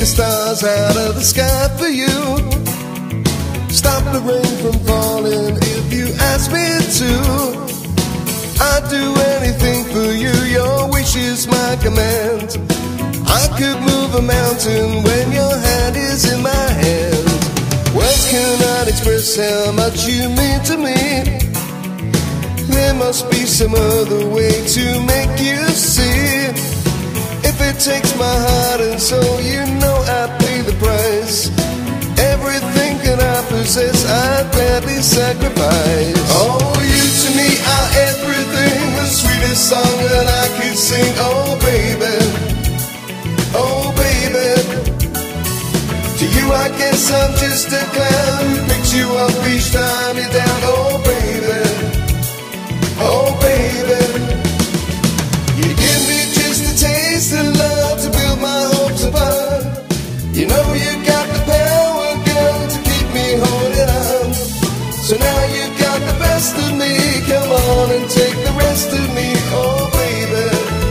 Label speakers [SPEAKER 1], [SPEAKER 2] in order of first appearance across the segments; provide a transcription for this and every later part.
[SPEAKER 1] the stars out of the sky for you. Stop the rain from falling if you ask me to. I'd do anything for you, your wish is my command. I could move a mountain when your hand is in my hand. Words cannot express how much you mean to me. There must be some other way to make you see. If it takes my heart and soul, you know I'd pay the price. Everything that I possess, I'd gladly sacrifice. Oh, you to me are everything, the sweetest song that I could sing. Oh, baby, oh, baby. To you I guess I'm just a clown who picks you up each time you're down. Oh, baby, oh, baby. You give me just a taste of love to build my hopes upon. You know you got the power, girl, to keep me holding on. So now you got the best of me, come on and take the rest of me, oh baby.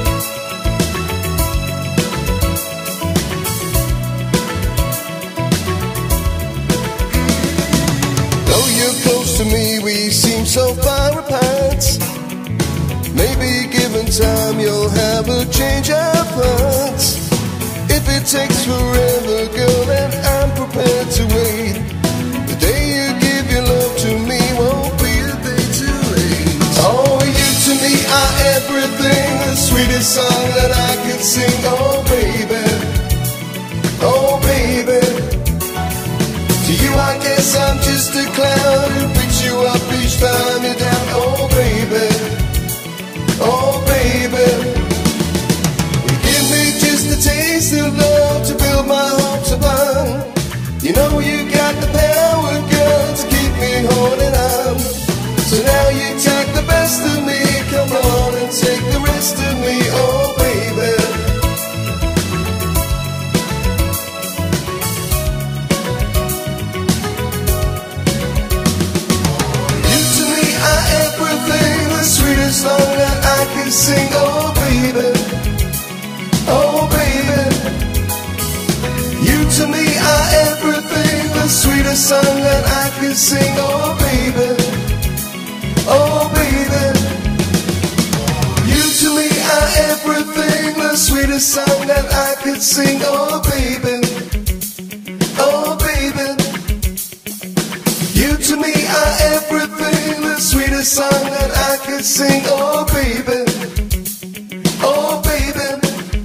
[SPEAKER 1] Though you're close to me, we seem so far apart. Maybe given time you'll have a change of heart. If it takes forever, girl, then I'm prepared to wait. The day you give your love to me won't be a day too late. Oh, you to me are everything, the sweetest song that I could sing. Oh, baby, oh, baby. To you I guess I'm just a clown who picks you up each time you're down. Oh, baby, oh, baby. Taste of love to build my hopes upon. You know you got the power, girl, to keep me holding on. So now you take the best of me, come on and take the rest of me, oh baby. You to me are everything, the sweetest song that I can sing, oh baby. Oh baby, you to me are everything, the sweetest song that I can sing. Oh baby, oh baby, you to me are everything, the sweetest song that I could sing. Oh baby, oh baby, you to me are everything, the sweetest song that I could sing. Oh baby, oh baby.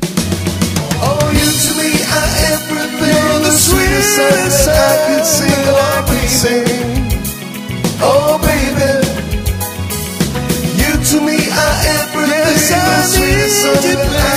[SPEAKER 1] Everything, the sweetest song that I could sing, oh baby, oh baby. You to me are everything, the sweetest song that